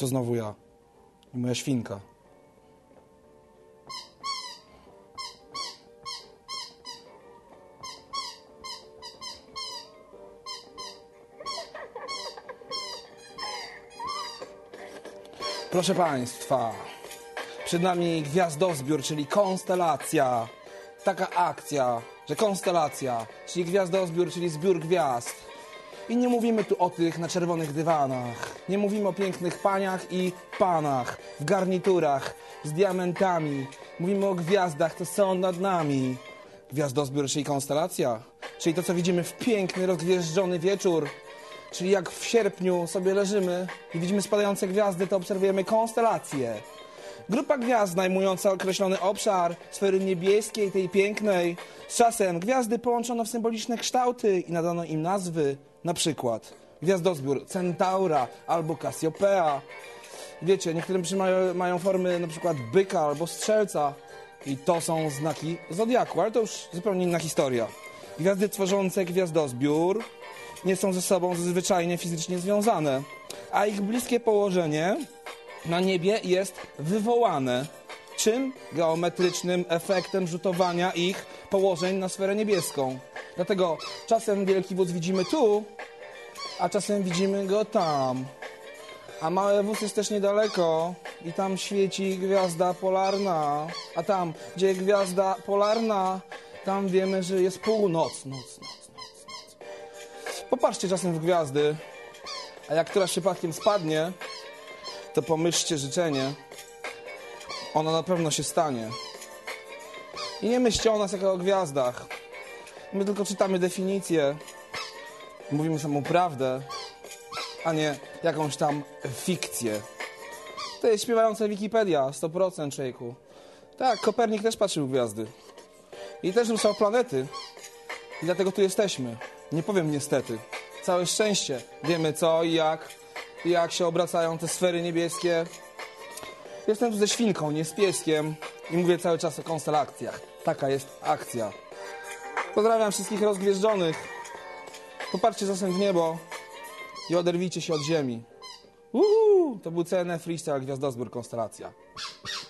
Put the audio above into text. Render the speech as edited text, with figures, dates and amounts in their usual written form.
To znowu ja i moja świnka. Proszę Państwa, przed nami gwiazdozbiór, czyli konstelacja. Taka akcja, że konstelacja, czyli gwiazdozbiór, czyli zbiór gwiazd. I nie mówimy tu o tych na czerwonych dywanach. Nie mówimy o pięknych paniach i panach w garniturach z diamentami. Mówimy o gwiazdach, co są nad nami. Gwiazdozbiór, czyli konstelacja, czyli to, co widzimy w piękny, rozgwieżdżony wieczór. Czyli jak w sierpniu sobie leżymy i widzimy spadające gwiazdy, to obserwujemy konstelacje. Grupa gwiazd zajmująca określony obszar sfery niebieskiej, tej pięknej. Z czasem gwiazdy połączono w symboliczne kształty i nadano im nazwy. Na przykład gwiazdozbiór Centaura albo Cassiopeia. Wiecie, niektóre mają formy na przykład byka albo strzelca. I to są znaki zodiaku, ale to już zupełnie inna historia. Gwiazdy tworzące gwiazdozbiór nie są ze sobą zwyczajnie fizycznie związane, a ich bliskie położenie na niebie jest wywołane. Czym? Geometrycznym efektem rzutowania ich położeń na sferę niebieską. Dlatego czasem wielki wóz widzimy tu, a czasem widzimy go tam. A mały wóz jest też niedaleko i tam świeci gwiazda polarna. A tam, gdzie jest gwiazda polarna, tam wiemy, że jest północ. Noc. Popatrzcie czasem w gwiazdy, a jak któraś przypadkiem spadnie, to pomyślcie życzenie. Ono na pewno się stanie. I nie myślcie o nas jako o gwiazdach. My tylko czytamy definicję, mówimy samą prawdę, a nie jakąś tam fikcję. To jest śpiewająca Wikipedia, 100% człowieku. Tak, Kopernik też patrzył w gwiazdy. I też ruszał planety. I dlatego tu jesteśmy. Nie powiem niestety. Całe szczęście. Wiemy co i jak się obracają te sfery niebieskie. Jestem tu ze świnką, nie z pieskiem. I mówię cały czas o konstelacjach. Taka jest akcja. Pozdrawiam wszystkich rozgwieżdżonych. Popatrzcie czasem w niebo i oderwijcie się od ziemi. To był CNF Freestyle Gwiazdozbiór Konstelacja.